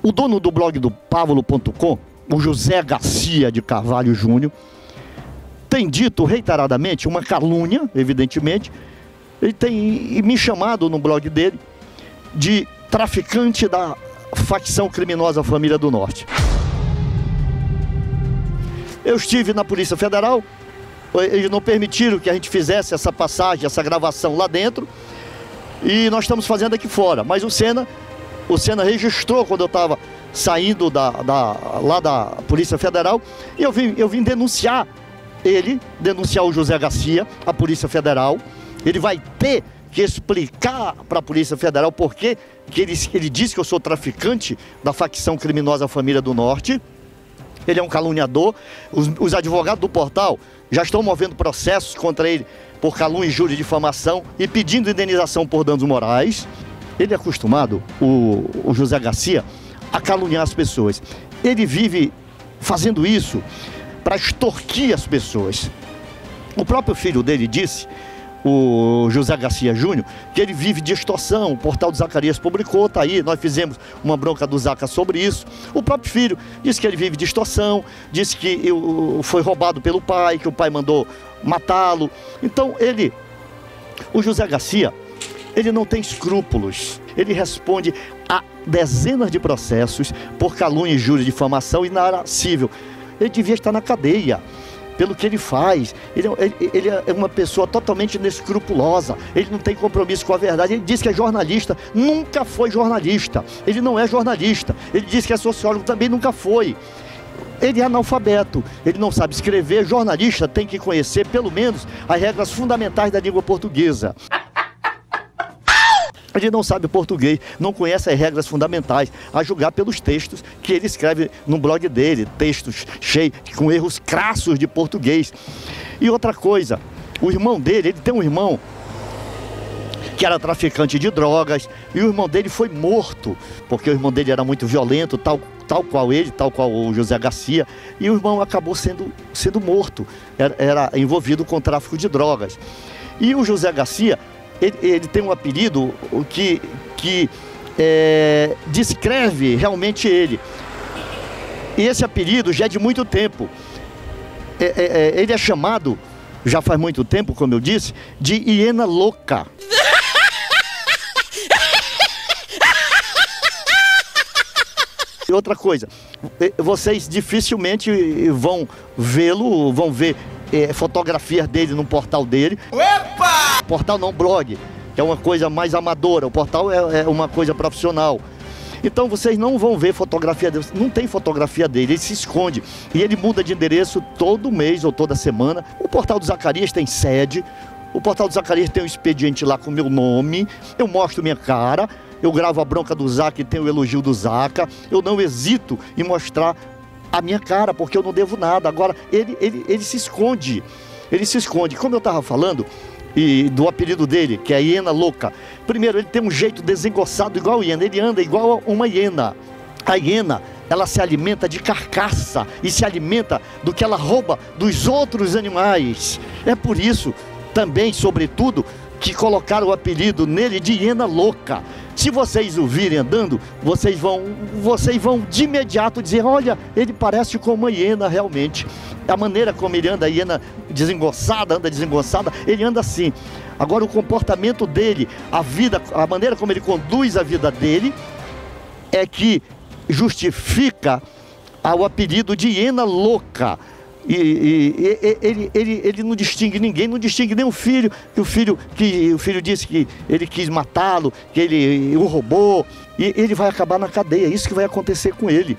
O dono do blog do Pávulo.com, o José Garcia de Carvalho Júnior, tem dito reiteradamente uma calúnia, evidentemente. Ele tem me chamado no blog dele de traficante da facção criminosa Família do Norte. Eu estive na Polícia Federal, eles não permitiram que a gente fizesse essa passagem, essa gravação lá dentro, e nós estamos fazendo aqui fora. Mas o Senna registrou quando eu estava saindo lá da Polícia Federal, e eu vim denunciar o José Garcia, a Polícia Federal. Ele vai ter que explicar para a Polícia Federal por que ele diz que eu sou traficante da facção criminosa Família do Norte. Ele é um caluniador. Os advogados do portal já estão movendo processos contra ele por calúnia, injúria e difamação e pedindo indenização por danos morais. Ele é acostumado, o José Garcia, a caluniar as pessoas. Ele vive fazendo isso para extorquir as pessoas. O próprio filho dele disse, o José Garcia Júnior, que ele vive de extorsão. O portal do Zacarias publicou, tá aí, nós fizemos uma bronca do Zaca sobre isso. O próprio filho disse que ele vive de extorsão, disse que foi roubado pelo pai, que o pai mandou matá-lo. Então o José Garcia, ele não tem escrúpulos. Ele responde a dezenas de processos por calúnia, injúria, difamação e na área civil. Ele devia estar na cadeia pelo que ele faz. Ele é uma pessoa totalmente inescrupulosa. Ele não tem compromisso com a verdade. Ele diz que é jornalista, nunca foi jornalista. Ele não é jornalista. Ele diz que é sociólogo, também nunca foi. Ele é analfabeto, ele não sabe escrever. Jornalista tem que conhecer pelo menos as regras fundamentais da língua portuguesa. Ele não sabe português, não conhece as regras fundamentais, a julgar pelos textos que ele escreve no blog dele, textos cheios, com erros crassos de português. E outra coisa, o irmão dele, ele tem um irmão que era traficante de drogas, e o irmão dele foi morto, porque o irmão dele era muito violento, tal qual o José Garcia, e o irmão acabou sendo morto, era envolvido com tráfico de drogas. E o José Garcia, ele tem um apelido que descreve realmente ele. E esse apelido já é de muito tempo. Ele é chamado, já faz muito tempo, como eu disse, de hiena louca. E outra coisa, vocês dificilmente vão vê-lo, vão ver fotografias dele no portal dele. Opa! Portal não, blog, que é uma coisa mais amadora. O portal é uma coisa profissional. Então vocês não vão ver fotografia dele, não tem fotografia dele, ele se esconde. E ele muda de endereço todo mês ou toda semana. O portal do Zacarias tem sede, o portal do Zacarias tem um expediente lá com meu nome, eu mostro minha cara, eu gravo a bronca do Zaca e tenho o elogio do Zaca. Eu não hesito em mostrar a minha cara, porque eu não devo nada. Agora, ele se esconde. Ele se esconde. Como eu estava falando, e do apelido dele, que é a hiena louca. Primeiro, ele tem um jeito desengonçado igual a hiena. Ele anda igual a uma hiena. A hiena, ela se alimenta de carcaça e se alimenta do que ela rouba dos outros animais. É por isso, também, sobretudo, que colocaram o apelido nele de hiena louca. Se vocês o virem andando, vocês vão de imediato dizer, olha, ele parece com uma hiena realmente. A maneira como ele anda, a hiena anda desengonçada, ele anda assim. Agora o comportamento dele, a maneira como ele conduz a vida dele, é que justifica o apelido de hiena louca. Ele não distingue ninguém, não distingue nem o filho, que o filho disse que ele quis matá-lo, que ele o roubou, e ele vai acabar na cadeia. É isso que vai acontecer com ele.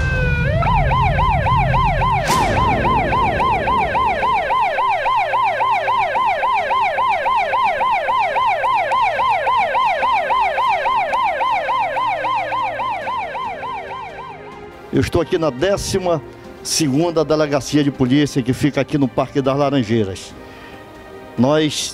Eu estou aqui na 12ª Delegacia de Polícia, que fica aqui no Parque das Laranjeiras. Nós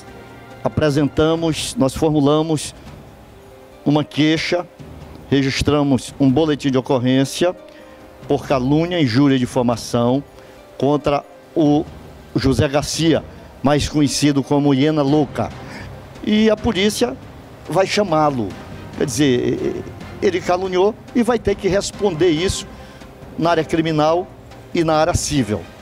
formulamos uma queixa, registramos um boletim de ocorrência por calúnia, injúria e difamação contra o José Garcia, mais conhecido como hiena louca. E a polícia vai chamá-lo. Quer dizer, ele caluniou e vai ter que responder isso na área criminal e na área civil.